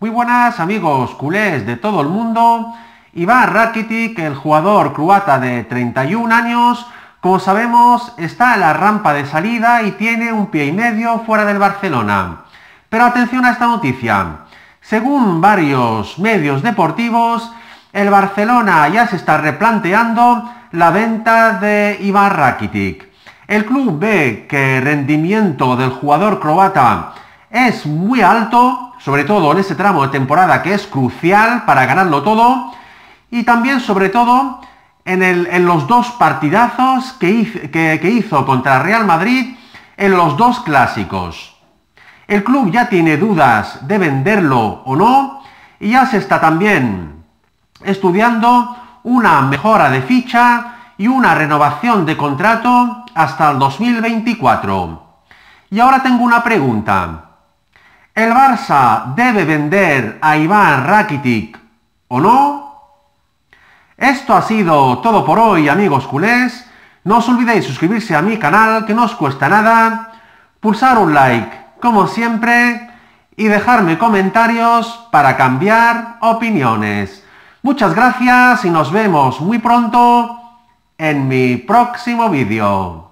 Muy buenas amigos culés de todo el mundo. Ivan Rakitic, el jugador croata de 31 años, como sabemos, está en la rampa de salida y tiene un pie y medio fuera del Barcelona. Pero atención a esta noticia. Según varios medios deportivos, el Barcelona ya se está replanteando la venta de Ivan Rakitic. El club ve que el rendimiento del jugador croata es muy alto, sobre todo en ese tramo de temporada que es crucial para ganarlo todo, y también sobre todo en los dos partidazos que hizo contra Real Madrid en los dos clásicos. El club ya tiene dudas de venderlo o no, y ya se está también estudiando una mejora de ficha y una renovación de contrato hasta el 2024. Y ahora tengo una pregunta. ¿El Barça debe vender a Ivan Rakitic o no? Esto ha sido todo por hoy, amigos culés. No os olvidéis suscribirse a mi canal, que no os cuesta nada, pulsar un like, como siempre, y dejarme comentarios para cambiar opiniones. Muchas gracias y nos vemos muy pronto en mi próximo vídeo.